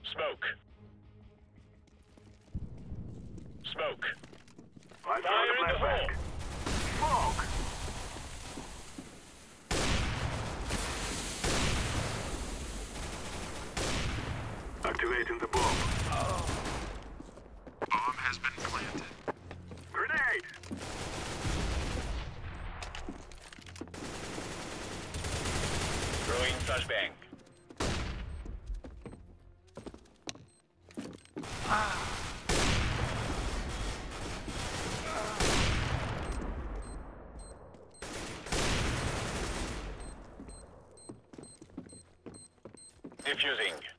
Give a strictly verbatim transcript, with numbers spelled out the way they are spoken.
Smoke. Smoke. I'm Fire in the hole. Smoke! Activating the bomb. Bomb has been planted. Grenade! Throwing flashbang. Defusing.